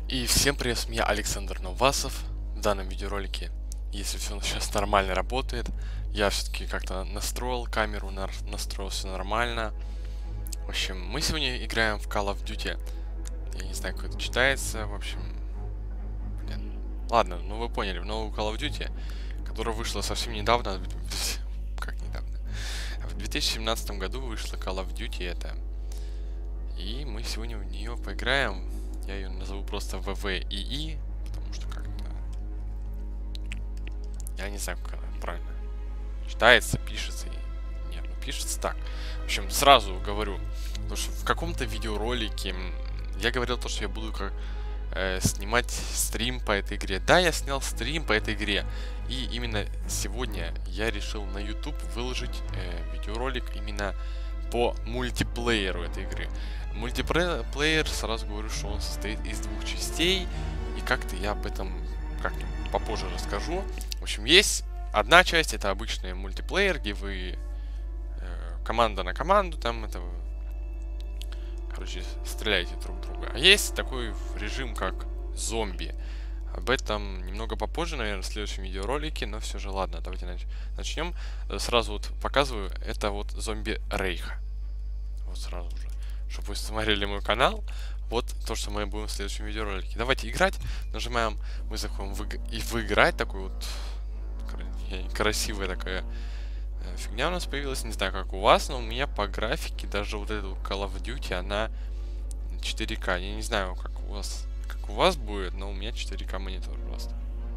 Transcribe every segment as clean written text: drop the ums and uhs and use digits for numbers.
И всем привет, я Александр Новасов. В данном видеоролике, если все сейчас нормально работает, я все-таки как-то настроил камеру, настроил все нормально. В общем, мы сегодня играем в Call of Duty. Я не знаю, как это читается, в общем... Блин. Ладно, ну вы поняли, в новую Call of Duty, которая вышла совсем недавно, как недавно, в 2017 году вышла Call of Duty это. И мы сегодня в нее поиграем. Я ее назову просто ВВИИ, потому что как-то... Я не знаю, как она правильно читается, пишется. Нет, ну пишется так. В общем, сразу говорю, потому что в каком-то видеоролике я говорил то, что я буду снимать стрим по этой игре. Да, я снял стрим по этой игре. И именно сегодня я решил на YouTube выложить видеоролик именно по мультиплееру этой игры. Мультиплеер, сразу говорю, что он состоит из двух частей, и как-то я об этом как-нибудь попозже расскажу. В общем, есть одна часть, это обычный мультиплеер, где вы команда на команду, там это, короче, стреляете друг в друга. А есть такой режим, как зомби. Об этом немного попозже, наверное, в следующем видеоролике, но все же, ладно, давайте начнем. Сразу вот показываю, это вот зомби Рейха. Вот сразу же, чтобы вы смотрели мой канал. Вот то, что мы будем в следующем видеоролике. Давайте играть. Нажимаем, мы заходим в играть. Такой вот красивая такая фигня у нас появилась. Не знаю, как у вас, но у меня по графике даже вот эта Call of Duty, она 4К. Я не знаю, как у вас будет, но у меня 4К монитор просто.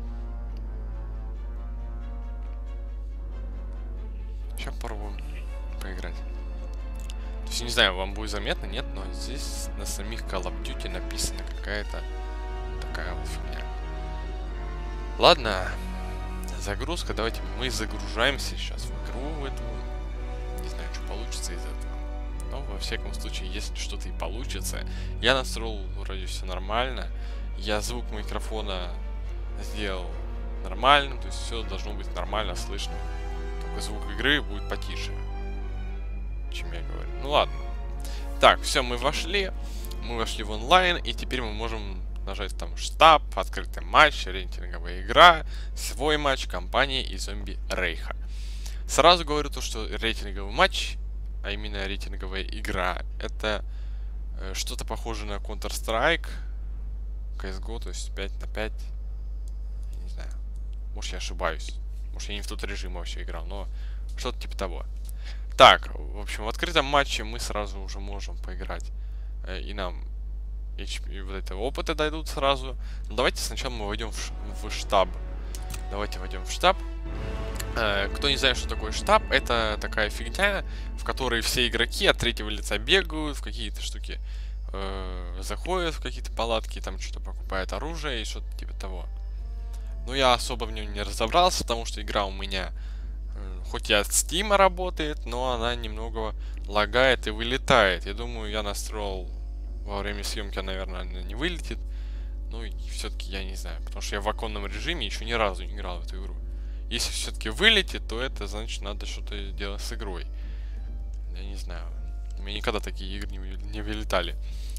Сейчас попробуем поиграть. То есть, не знаю, вам будет заметно, нет, но здесь на самих Call of Duty написана какая-то такая вот фигня. Ладно, загрузка, давайте мы загружаемся сейчас в игру эту. Не знаю, что получится из этого. Но, во всяком случае, если что-то и получится, я настроил вроде все нормально. Я звук микрофона сделал нормальным, то есть все должно быть нормально слышно. Только звук игры будет потише, чем я говорю. Ну ладно. Так, все, мы вошли в онлайн, и теперь мы можем нажать там штаб, открытый матч, рейтинговая игра, свой матч, компании и зомби Рейха. Сразу говорю то, что рейтинговый матч, а именно рейтинговая игра, это что-то похожее на Counter-Strike, CSGO, то есть 5 на 5. Я не знаю. Может, я ошибаюсь. Может, я не в тот режим вообще играл, но что-то типа того. Так, в общем, в открытом матче мы сразу уже можем поиграть. И нам вот это опыты дойдут сразу. Но давайте сначала мы войдем в штаб. Давайте войдем в штаб. Кто не знает, что такое штаб, это такая фигня, в которой все игроки от третьего лица бегают, в какие-то штуки заходят, в какие-то палатки, там что-то покупают оружие и что-то типа того. Но я особо в нем не разобрался, потому что игра у меня, хоть и от Steam работает, но она немного лагает и вылетает. Я думаю, я настроил во время съемки, наверное, она не вылетит. Ну и все-таки я не знаю, потому что я в оконном режиме еще ни разу не играл в эту игру. Если все-таки вылетит, то это значит надо что-то делать с игрой. Я не знаю. У меня никогда такие игры не вылетали.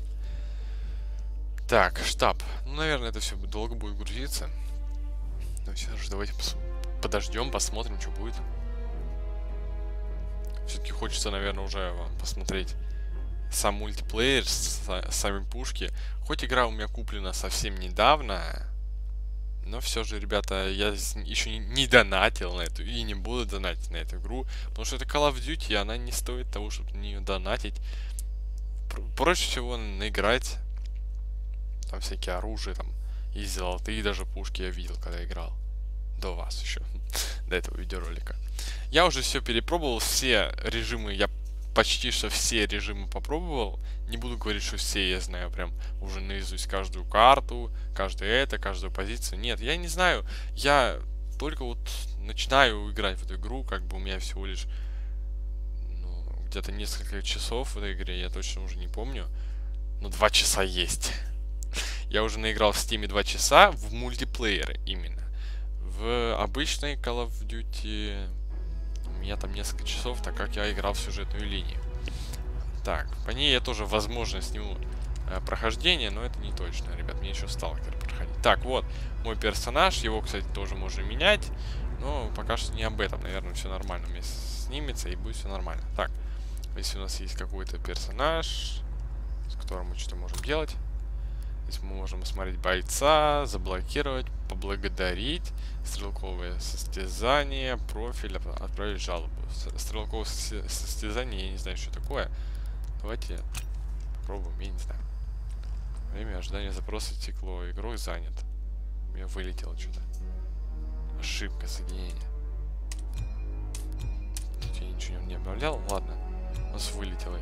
Так, штаб. Ну, наверное, это все долго будет грузиться. Но сейчас же давайте подождем, посмотрим, что будет. Все-таки хочется, наверное, уже вам посмотреть сам мультиплеер, сами пушки. Хоть игра у меня куплена совсем недавно, но все же, ребята, я еще не донатил на эту и не буду донатить на эту игру, потому что это Call of Duty, и она не стоит того, чтобы на нее донатить. Проще всего наиграть. Там всякие оружия, там и золотые даже пушки я видел, когда играл. До вас еще, до этого видеоролика. Я уже все перепробовал, все режимы, я почти что все режимы попробовал. Не буду говорить, что все я знаю прям уже наизусть каждую карту, каждую позицию. Нет, я не знаю. Я только вот начинаю играть в эту игру, как бы у меня всего лишь где-то несколько часов в этой игре, я точно уже не помню. Но 2 часа есть. Я уже наиграл в Steam 2 часа в мультиплеер именно. В обычной Call of Duty у меня там несколько часов, так как я играл в сюжетную линию. Так, по ней я тоже, возможно, сниму прохождения, но это не точно, ребят, мне еще сталкер проходить. Так, вот, мой персонаж, его, кстати, тоже можно менять, но пока что не об этом, наверное, все нормально, у меня снимется и будет все нормально. Так, если у нас есть какой-то персонаж, с которым мы что-то можем делать, здесь мы можем осмотреть бойца, заблокировать, поблагодарить, стрелковое состязание, профиль, отправить жалобу. Стрелковое состязание, я не знаю, что такое. Давайте попробуем, я не знаю. Время ожидания запроса текло. Игрок занят. У меня вылетело что-то. Ошибка соединения. Тут я ничего не обновлял. Ладно. У нас вылетело.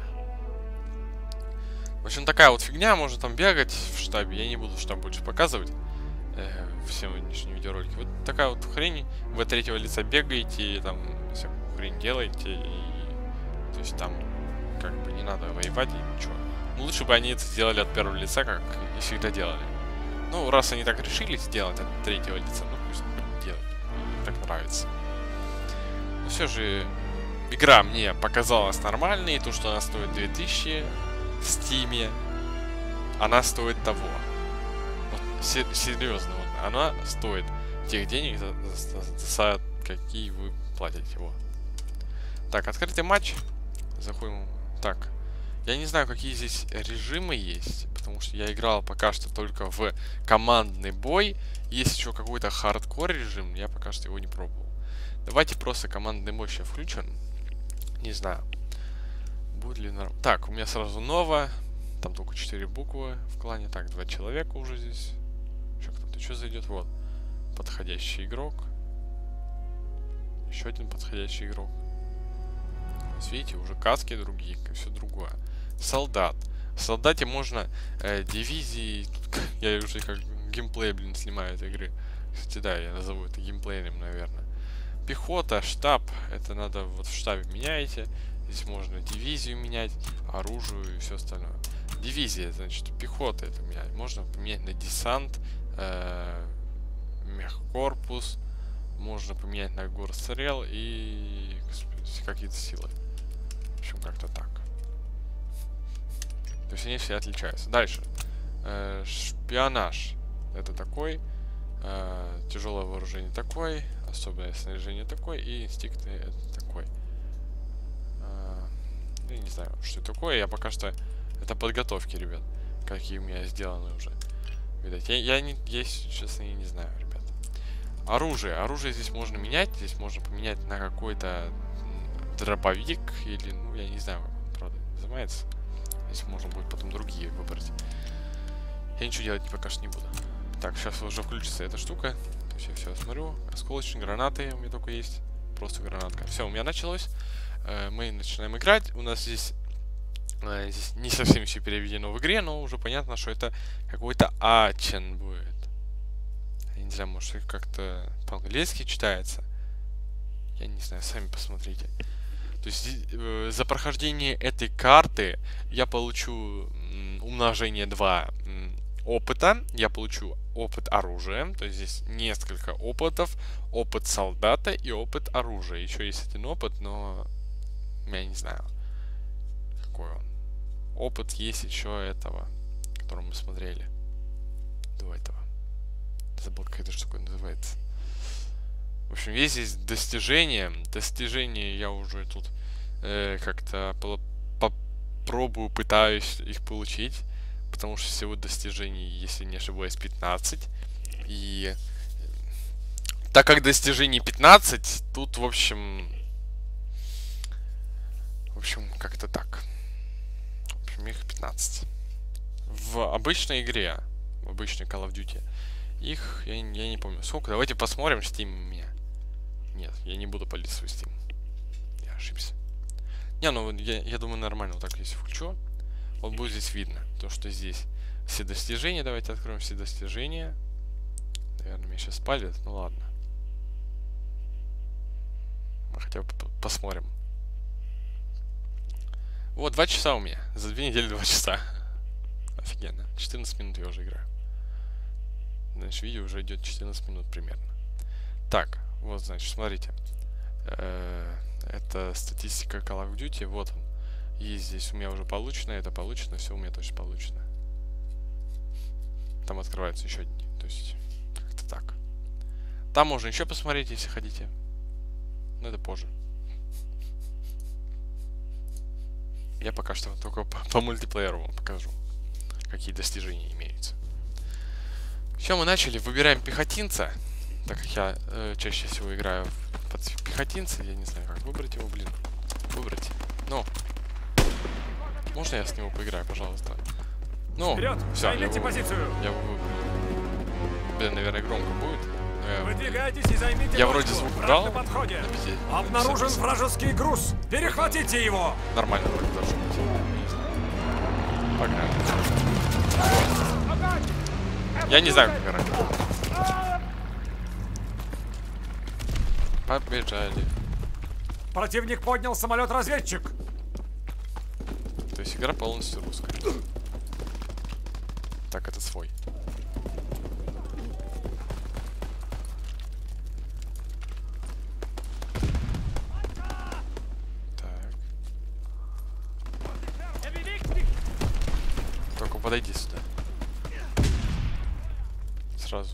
В общем, такая вот фигня. Можно там бегать в штабе. Я не буду штаб больше показывать. Всем нынешние видеоролики. Вот такая вот хрень. Вы от третьего лица бегаете, там всякую хрень делаете. И, то есть там как бы не надо воевать и ничего. Ну, лучше бы они это сделали от первого лица, как и всегда делали. Ну, раз они так решили сделать от третьего лица, ну пусть делают. Им так нравится. Но все же игра мне показалась нормальной. И то, что она стоит 2000 в Стиме, она стоит того. Вот, серьезно, вот, она стоит тех денег, за какие вы платите его. Так, открытый матч. Заходим. Так. Я не знаю, какие здесь режимы есть, потому что я играл пока что только в командный бой. Есть еще какой-то хардкор режим, я пока что его не пробовал. Давайте просто командный бой сейчас включим. Не знаю. Будет ли нормально. Так, у меня сразу ново. Там только 4 буквы в клане. Так, 2 человека уже здесь. Еще кто-то что зайдет? Вот. Подходящий игрок. Еще один подходящий игрок. Видите, уже каски другие, все другое. Солдат. В солдате можно дивизии. Я уже как геймплей, блин, снимаю этой игры. Кстати, да, я назову это геймплеем, наверное. Пехота, штаб. Это надо вот в штабе меняете. Здесь можно дивизию менять, оружие и все остальное. Дивизия, значит, пехота это менять. Можно поменять на десант, мехкорпус. Можно поменять на горстрел и какие-то силы. В общем, как-то так. То есть они все отличаются. Дальше. Шпионаж. Это такой. Тяжелое вооружение такой. Особое снаряжение такой. И инстинкты это такой. Я не знаю, что такое. Я пока что... Это подготовки, ребят. Какие у меня сделаны уже. Видать. Я честно, я не знаю, ребят. Оружие. Оружие здесь можно менять. Здесь можно поменять на какой-то дробовик. Или, ну, я не знаю, как он, правда, называется. Здесь можно будет потом другие выбрать. Я ничего делать пока что не буду. Так, сейчас уже включится эта штука. То есть я все смотрю. Осколочные гранаты у меня только есть. Просто гранатка. Все, у меня началось. Мы начинаем играть. У нас здесь не совсем все переведено в игре, но уже понятно, что это какой-то ачен будет. Я не знаю, может как-то по-английски читается. Я не знаю, сами посмотрите. То есть за прохождение этой карты я получу умножение 2 опыта. Я получу опыт оружия. То есть здесь несколько опытов. Опыт солдата и опыт оружия. Еще есть один опыт, но я не знаю, какой он. Опыт есть еще этого, который мы смотрели. До этого. Забыл, как эта штука называется. В общем, есть здесь достижения. Достижения я уже тут как-то попробую, пытаюсь их получить. Потому что всего достижений, если не ошибаюсь, 15. И так как достижений 15, тут, в общем, как-то так. В общем, их 15. В обычной игре, в обычной Call of Duty, их, я не помню сколько. Давайте посмотрим, Steam у меня. Нет, я не буду палить свой Steam. Я ошибся. Не, ну, я думаю, нормально. Вот так, если включу, вот будет здесь видно. То, что здесь все достижения. Давайте откроем все достижения. Наверное, меня сейчас палят. Ну, ладно. Мы хотя бы посмотрим. Вот, 2 часа у меня. За 2 недели 2 часа. Офигенно. 14 минут я уже играю. Значит, видео уже идет 14 минут примерно. Так, вот, значит, смотрите. Это статистика Call of Duty. Вот он. Есть здесь у меня уже получено, это получено, все у меня точно получено. там открываются еще одни. То есть, как-то так. Там можно еще посмотреть, если хотите. Но это позже. Я пока что только по мультиплееру вам покажу, какие достижения имеются. Все, мы начали. Выбираем пехотинца. Так как я чаще всего играю под пехотинца, я не знаю, как выбрать его, блин. Выбрать. Ну. Можно я с него поиграю, пожалуйста? Ну, все, я его выбрал. Блин, наверное, громко будет. Выдвигайтесь и займите я вроде звук брал. Обнаружен вражеский груз. Перехватите его. Нормально вроде должно быть. Погнали. Я не знаю, как играть. Побежали. Противник поднял самолет-разведчик. То есть игра полностью русская. Так, это свой. Так. Только подойди сюда. Сразу.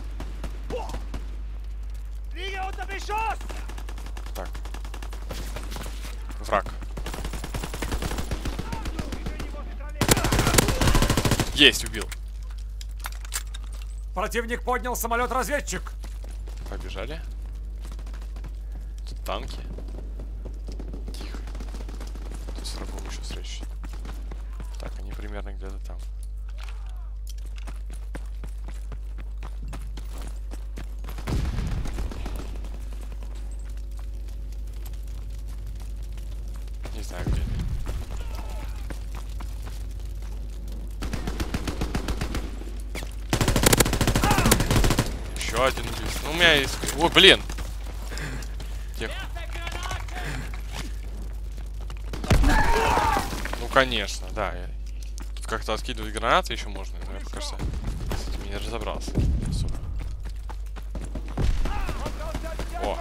Так. Враг. Есть, убил. Противник поднял самолет-разведчик. Побежали. Тут танки. Тихо. Тут с врагом еще встречи. Так, они примерно где-то там. Не знаю где. Еще один убил. Ну, у меня есть... Ой, блин! Ну, конечно, да. Тут как-то откидывать гранаты еще можно, но я пока что с этим не разобрался. Особо. О!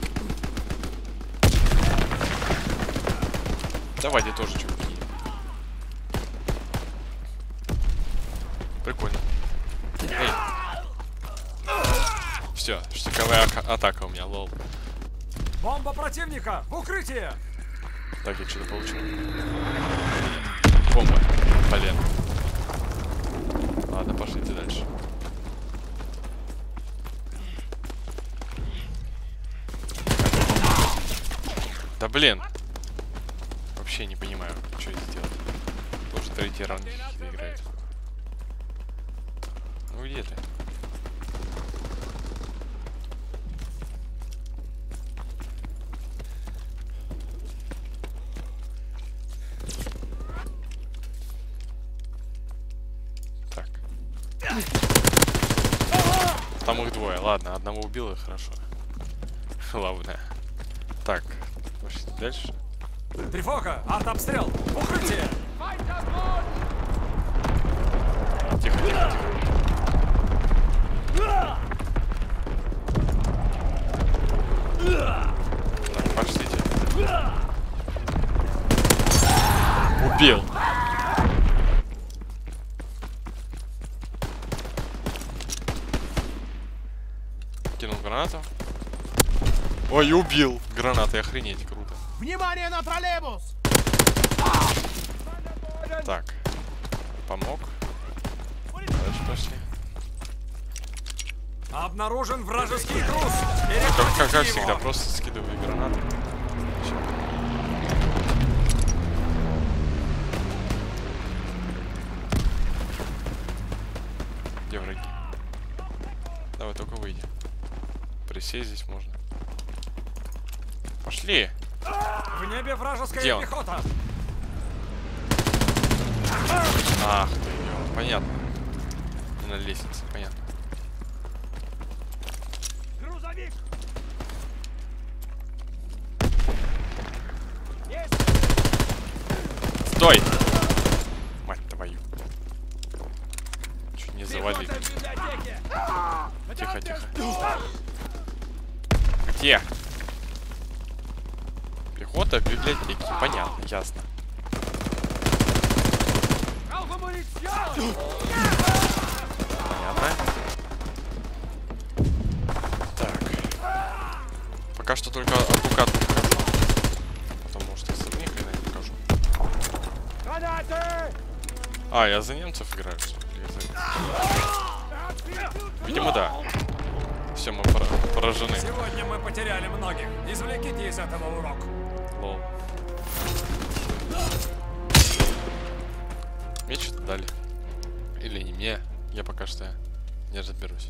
Давайте тоже чуваки. Прикольно. Эй. Все, штыковая атака у меня, лол. Бомба противника! В укрытие! Так, я что-то получил. Бомба. Блин. Ладно, пошлите дальше. Да блин. Вообще не понимаю, что это делать. Тоже третий раунд какие-то играет. Ну где ты? Так. Там их двое. Ладно, одного убил и хорошо. Главное. Так, пошли дальше. Тревога! Артобстрел! В укрытие! Тихо, тихо, тихо. Так, пошлите. Убил. Кинул гранату. Ой, убил. Гранатой, охренеть, круто. Внимание на троллейбус! Так. Помог. Дальше пошли. Обнаружен вражеский груз! Как всегда, просто скидываю гранаты. Где враги? Давай, только выйди. Присесть здесь можно. Пошли! В небе вражеская Где он? пехота! Ах ты, ё, понятно. На лестнице, понятно. Грузовик! Стой! Мать твою. Чуть не завалили. Тихо, тихо. Где? Пехота в библиотеке. Понятно, ясно. Понятно. Так. Пока что только одну карту покажу. Потом, может, остальные когда-нибудь покажу. А, я за немцев играю, что ли? Видимо, да. Все, мы поражены. Сегодня мы потеряли многих. Извлеките из этого урок. Лол. Мне что-то дали. Или не мне. Я пока что не разберусь.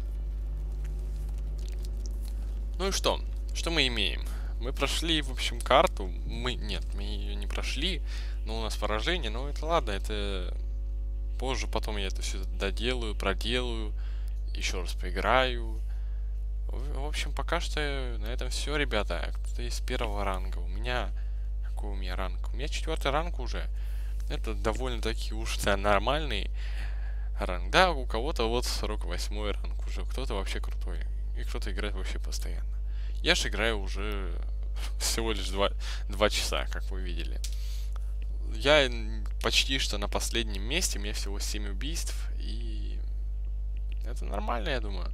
Ну и что? Что мы имеем? Мы прошли, в общем, карту. Нет, мы ее не прошли. Но у нас поражение. Но это ладно, это... Позже потом я это все доделаю, проделаю. Еще раз поиграю. В общем, пока что на этом все, ребята. Кто-то из первого ранга. У меня... Какой у меня ранг? У меня 4-й ранг уже. Это довольно-таки уж нормальный ранг. Да, у кого-то вот 48-й ранг уже. Кто-то вообще крутой. И кто-то играет вообще постоянно. Я же играю уже всего лишь 2 часа, как вы видели. Я почти что на последнем месте. У меня всего 7 убийств. И это нормально, я думаю.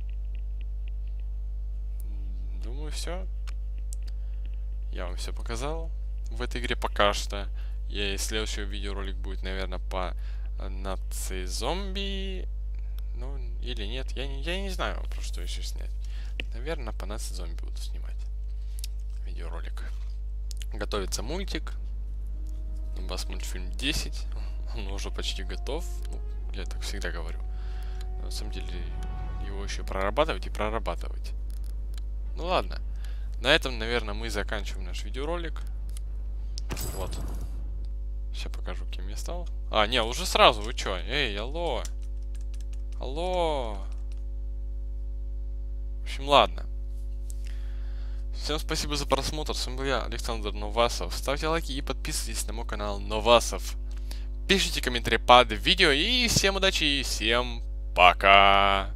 Думаю, все. Я вам все показал в этой игре пока что. И следующий видеоролик будет, наверное, по нации зомби. Ну, или нет. Я не знаю, про что еще снять. Наверное, по нации зомби буду снимать видеоролик. Готовится мультик. У вас мультфильм 10. Он уже почти готов. Ну, я так всегда говорю. Но, на самом деле, его еще прорабатывать и прорабатывать. Ну ладно. На этом, наверное, мы заканчиваем наш видеоролик. Вот. Сейчас покажу, кем я стал. А, не, уже сразу, вы чё? Эй, алло. Алло. В общем, ладно. Всем спасибо за просмотр. С вами был я, Александр Новасов. Ставьте лайки и подписывайтесь на мой канал Новасов. Пишите комментарии под видео. И всем удачи и всем пока.